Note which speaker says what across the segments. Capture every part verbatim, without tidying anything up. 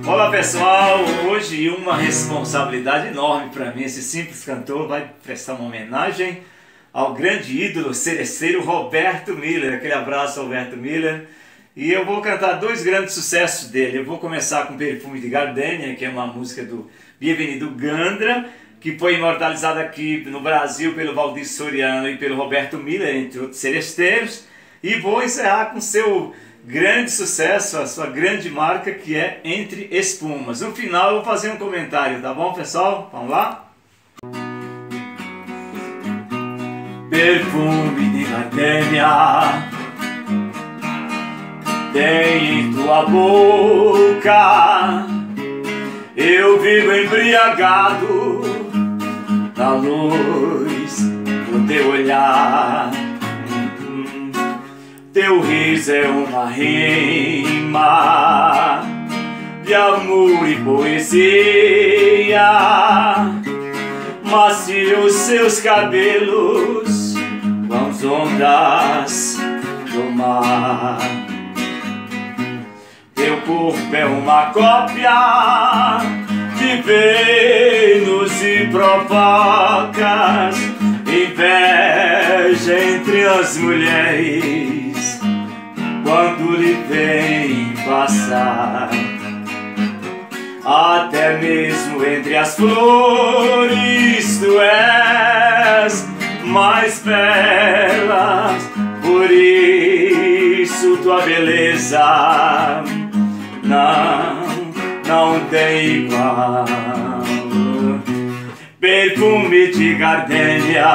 Speaker 1: Olá pessoal, hoje uma responsabilidade enorme para mim. Esse simples cantor vai prestar uma homenagem ao grande ídolo seresteiro Roberto Miller. Aquele abraço, Roberto Miller. E eu vou cantar dois grandes sucessos dele. Eu vou começar com Perfume de Gardenia, que é uma música do Bienvenido Gandra, que foi imortalizada aqui no Brasil pelo Valdir Soriano e pelo Roberto Miller, entre outros seresteiros. E vou encerrar com seu grande sucesso, a sua grande marca, que é Entre Espumas. No final eu vou fazer um comentário, tá bom, pessoal? Vamos lá? Perfume de gardenia tem em tua boca, eu vivo embriagado na luz do teu olhar. Teu riso é uma rima de amor e poesia, macios seus cabelos com as ondas do mar. Teu corpo é uma cópia de Vênus e provocas inveja entre as mulheres quando lhe vem passar. Até mesmo entre as flores tu és mais bela, por isso tua beleza não, não tem igual. Perfume de gardenia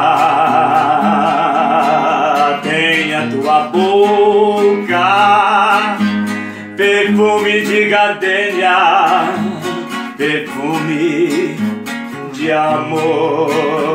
Speaker 1: tem a tua boca, perfume de gardenia, perfume de amor.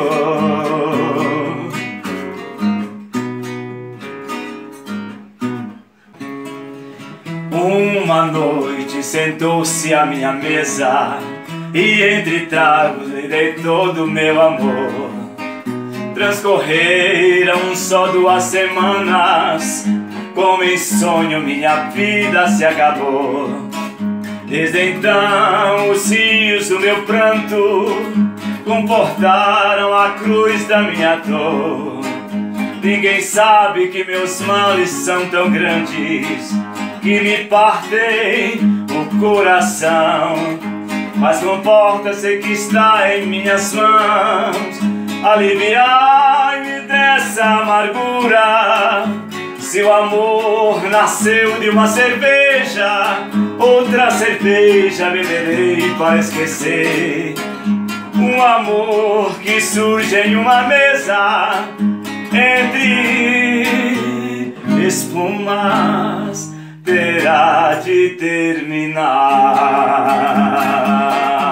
Speaker 1: Uma noite sentou-se à minha mesa e entre tragos lhe dei todo o meu amor. Transcorreram só duas semanas, como em sonho minha vida se acabou. Desde então os rios do meu pranto comportaram a cruz da minha dor. Ninguém sabe que meus males são tão grandes que me partem o coração. Mas não importa, sei que está em minhas mãos aliviar-me dessa amargura. Se o amor nasceu de uma cerveja, outra cerveja beberei para esquecer. Um amor que surge em uma mesa entre espumas terá de terminar.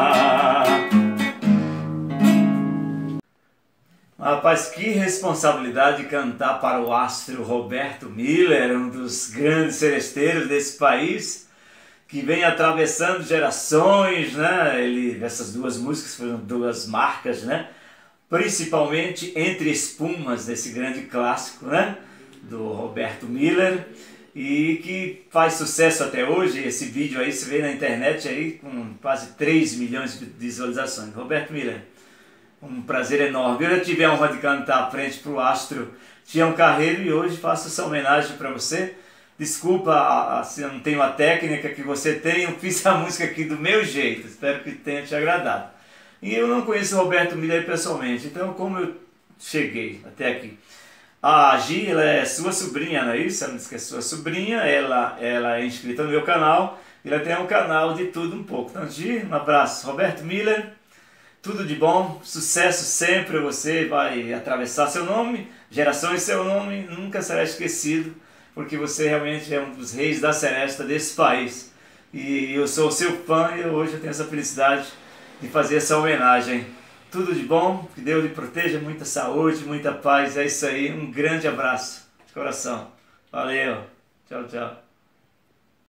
Speaker 1: Rapaz, que responsabilidade cantar para o astro Roberto Miller, um dos grandes seresteiros desse país, que vem atravessando gerações, né? Ele, essas duas músicas foram duas marcas, né? Principalmente Entre Espumas, desse grande clássico, né? Do Roberto Miller, e que faz sucesso até hoje. Esse vídeo aí se vê na internet aí com quase três milhões de visualizações. Roberto Miller, um prazer enorme. Eu já tive a honra de cantar à frente para o astro Tião Carreiro e hoje faço essa homenagem para você. Desculpa se eu não tenho a técnica que você tem, eu fiz a música aqui do meu jeito, espero que tenha te agradado. E eu não conheço o Roberto Miller pessoalmente, então como eu cheguei até aqui? A Gi, ela é sua sobrinha, não é isso? Ela disse que é sua sobrinha, ela, ela é inscrita no meu canal, e ela tem um canal de tudo um pouco. Então, Gi, um abraço. Roberto Miller, tudo de bom, sucesso sempre, você vai atravessar seu nome, gerações seu nome, nunca será esquecido, porque você realmente é um dos reis da seresta desse país. E eu sou seu fã e hoje eu tenho essa felicidade de fazer essa homenagem. Tudo de bom, que Deus lhe proteja, muita saúde, muita paz, é isso aí, um grande abraço de coração. Valeu, tchau, tchau.